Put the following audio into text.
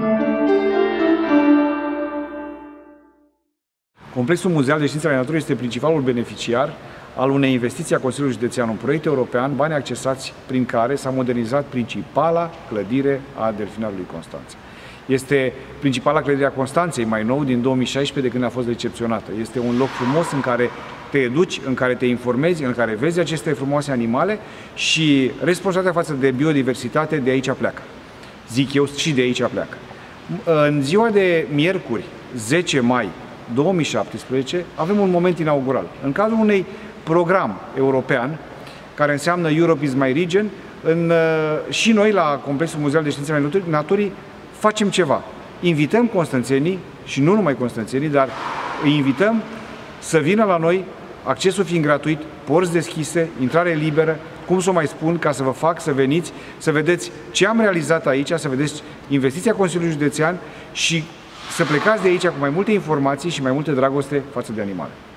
Complexul Muzeal de Științe ale Naturii este principalul beneficiar al unei investiții a Consiliului Județean, un proiect european, bani accesați prin care s-a modernizat principala clădire a Delfinarului Constanța. Este principala clădire a Constanței, mai nou, din 2016, de când a fost recepționată. Este un loc frumos în care te duci, în care te informezi, în care vezi aceste frumoase animale și responsabilitatea față de biodiversitate de aici pleacă. Zic eu, și de aici pleacă. În ziua de miercuri, 10 mai 2017, avem un moment inaugural. În cadrul unui program european, care înseamnă Europe is my region, și noi la Complexul Muzeal de Științe ale Naturii facem ceva. Invităm constanțenii, și nu numai constanțenii, dar îi invităm să vină la noi, accesul fiind gratuit, porți deschise, intrare liberă, cum să o mai spun, ca să vă fac să veniți, să vedeți ce am realizat aici, să vedeți investiția Consiliului Județean și să plecați de aici cu mai multe informații și mai multe dragoste față de animale.